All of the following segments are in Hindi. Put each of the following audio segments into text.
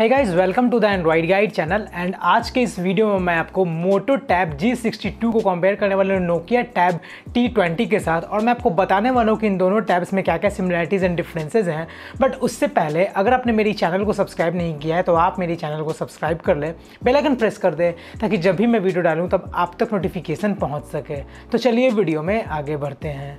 Hey guys, welcome to the android guide channel. And आज के इस वीडियो में मैं आपको मोटो टैब G62 को कंपेयर करने वाले नोकिया टैब T20 के साथ, और मैं आपको बताने वाला हूँ कि इन दोनों टैब्स में क्या क्या सिमिलरिटीज़ एंड डिफरेंसेस हैं। बट उससे पहले अगर आपने मेरी चैनल को सब्सक्राइब नहीं किया है तो आप मेरी चैनल को सब्सक्राइब कर लें, बेल आइकन प्रेस कर दें ताकि जब भी मैं वीडियो डालूँ तब आप तक नोटिफिकेशन पहुँच सके। तो चलिए वीडियो में आगे बढ़ते हैं।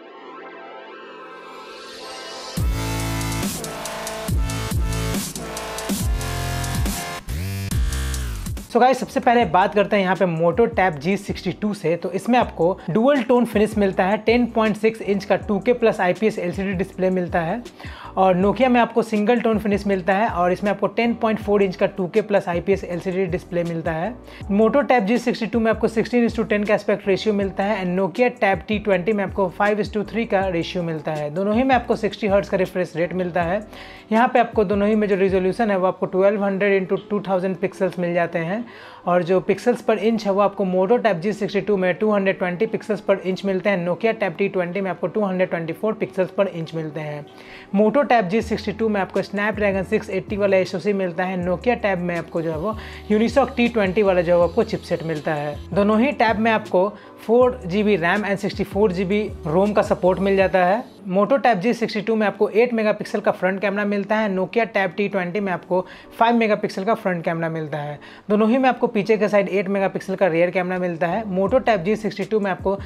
तो गाइस, सबसे पहले बात करते हैं यहाँ पे मोटो टैब G62 से। तो इसमें आपको डुअल टोन फिनिश मिलता है, 10.6 इंच का 2K plus IPS LCD display मिलता है। और नोकिया में आपको सिंगल टोन फिनिश मिलता है और इसमें आपको 10.4 इंच का 2K plus IPS LCD display मिलता है। मोटो टैब G62 में आपको 16:10 का एस्पेक्ट रेशियो मिलता है एंड नोकिया टैब T20 में आपको 5:3 का रेशियो मिलता है। दोनों ही में आपको 60 हर्ट्ज का रिफ्रेश रेट मिलता है। यहाँ पे आपको दोनों ही में जो रिजोल्यूशन है वो आपको 1200x2000 पिक्सल्स मिल जाते हैं, और जो पिक्सल्स पर इंच है वो आपको मोटो टैब G62 में 220 पिक्सल्स पर इंच मिलते हैं। नोकिया टैब T20 में आपको 224 पिक्सल्स पर इंच मिलते हैं। मोटो टैब G62 में आपको स्नैपड्रैगन 680 वाला SoC मिलता है। नोकिया टैब में आपको जो है वो यूनिसॉक T20 वाला जो है आपको चिपसेट मिलता है। दोनों ही टैब में आपको 4GB रैम एंड 64GB रोम का सपोर्ट मिल जाता है। मोटो टैब G62 में आपको 8 मेगापिक्सल का फ्रंट कैमरा मिलता है। नोकिया टैब T20 में आपको 5 मेगापिक्सल का फ्रंट कैमरा मिलता है। दोनों ही में आपको पीछे के साइड 8 मेगापिक्सल का रियर कैमरा मिलता है। मोटो टैब G62 में आपको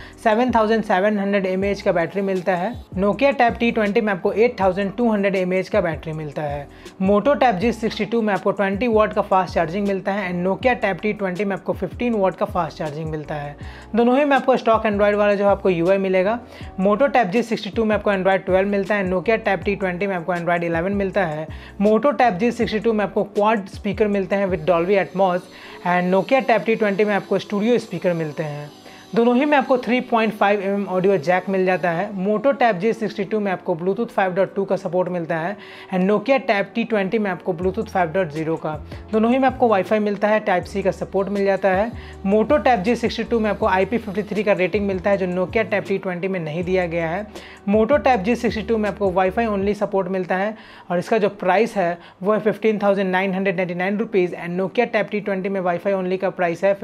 7700 mAh का बैटरी मिलता है। नोकिया टैब T20 में आपको 8200 mAh का बैटरी मिलता है। मोटो टैब G62 में आपको 20 वाट का फास्ट चार्जिंग मिलता है एंड नोकिया टैब T20 में आपको 15 वाट का फास्ट चार्जिंग मिलता है। दोनों ही में आपको स्टॉक एंड्रॉइड वाला जो आपको UI मिलेगा। मोटो टैब G62 में आपको एंड्रॉइड 12 मिलता है। नोकिया टैब T20 में आपको एंड्रॉइड 11 मिलता है। मोटो टैब G62 में आपको क्वाड स्पीकर मिलते हैं with Dolby Atmos and Nokia tab T20 में आपको स्टूडियो स्पीकर मिलते हैं। दोनों ही में आपको 3.5mm ऑडियो जैक मिल जाता है। मोटो टैब G62 में आपको ब्लूटूथ 5.2 का सपोर्ट मिलता है एंड नोकिया टैब T20 में आपको ब्लूटूथ 5.0 का। दोनों ही में आपको वाईफाई मिलता है, टाइप C का सपोर्ट मिल जाता है। मोटो टैब G62 में आपको IP53 का रेटिंग मिलता है जो नोकिया टैब T20 में नहीं दिया गया है। मोटो टैब G62 में आपको वाईफाई ओनली सपोर्ट मिलता है और इसका जो प्राइस है वो है 15,999 rupees and Nokia tab T20 में वाईफाई ओनली का प्राइस है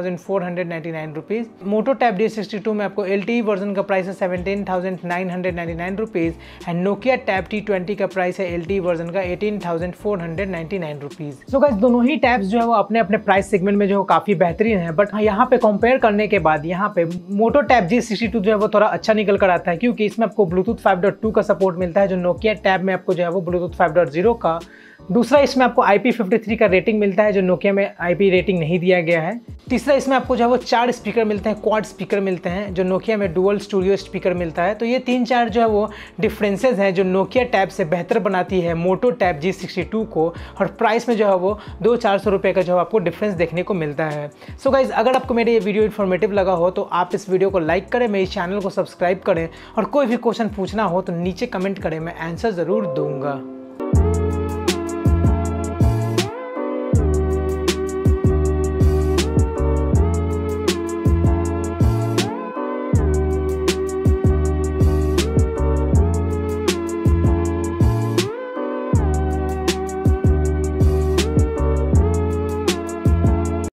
15,499 रुपीज़। मोटो टैब G62 में आपको LTE वर्जन का प्राइस है 17,999 rupees and Nokia tab T20 का प्राइस है LTE वर्जन का 18,499 रुपीज़। सो गाइस, दोनों ही टैब्स जो है वो अपने अपने प्राइस सेगमेंट में जो है काफ़ी बेहतरीन है। बट यहाँ पे कंपेयर करने के बाद यहाँ पे मोटो टैब G62 जो है वो थोड़ा अच्छा निकल कर आता है, क्योंकि इसमें आपको ब्लूटूथ 5.2 का सपोर्ट मिलता है जो नोकिया टैब में आपको जो है वो ब्लूटूथ 5.0 का। दूसरा, इसमें आपको IP53 का रेटिंग मिलता है जो नोकिया में IP रेटिंग नहीं दिया गया है। तीसरा, इसमें आपको जो है वो 4 स्पीकर मिलते हैं, क्वाड स्पीकर मिलते हैं जो नोकिया में डुअल स्टूडियो स्पीकर मिलता है। तो ये 3-4 जो है वो डिफरेंसेस हैं जो नोकिया टैब से बेहतर बनाती है मोटो टैब G62 को, और प्राइस में जो है वो 200-400 रुपये का जो है आपको डिफरेंस देखने को मिलता है। सो गाइज, अगर आपको मेरे ये वीडियो इन्फॉर्मेटिव लगा हो तो आप इस वीडियो को लाइक करें, मेरे चैनल को सब्सक्राइब करें, और कोई भी क्वेश्चन पूछना हो तो नीचे कमेंट करें, मैं आंसर ज़रूर दूंगा।